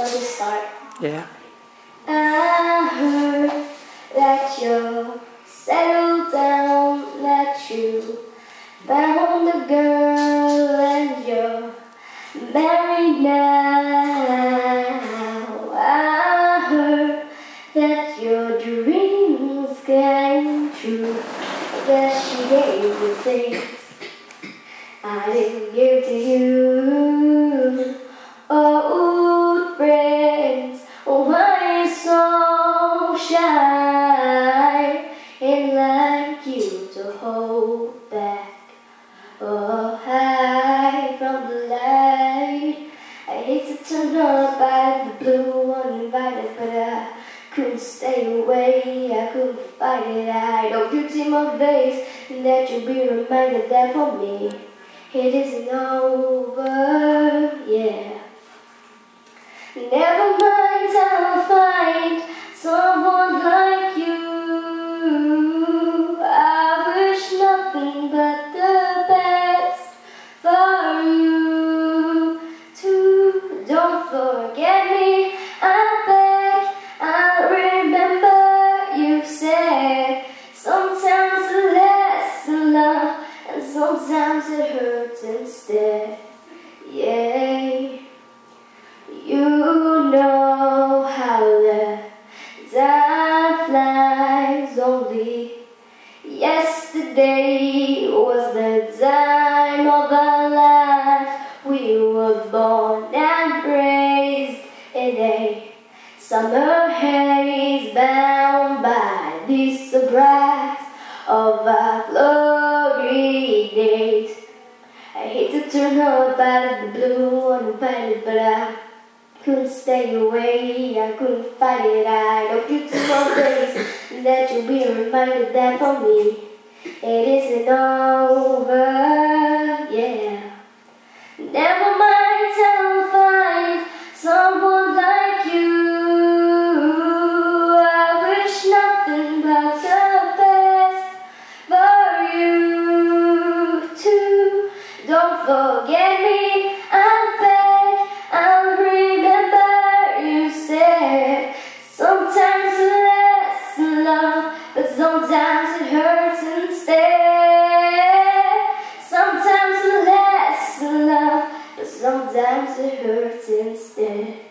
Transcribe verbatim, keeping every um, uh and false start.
Shall we start? Yeah. I heard that you're settled down, that you found a girl and you're married now. I heard that your dreams came true, that she gave you things I didn't give to you. Old friends, why you so shy? Ain't like you to hold back or hide from the light. I hate to turn up out of the blue uninvited, but I couldn't stay away, I couldn't fight it. I don't you see my face, and that you'll be reminded that for me it isn't over, yeah. Never mind, I'll find someone like you. I wish nothing but the best for you too. Don't forget me, I beg. I remember you said sometimes less love and sometimes it hurts instead. Yeah. You know how the time flies. Only yesterday was the time of our lives. We were born and raised in a summer haze, bound by the surprise of our glory days. I hate to turn up out of the blue uninvited, but I couldn't stay away, I couldn't fight it. I don't you to my face, that you'll be reminded that for me it isn't over, yeah. Never mind, I'll find someone like you. I wish nothing but the best for you too. Don't forget me, I beg, I'll remember you said sometimes less love, but sometimes it hurts instead. Sometimes less love, but sometimes it hurts instead.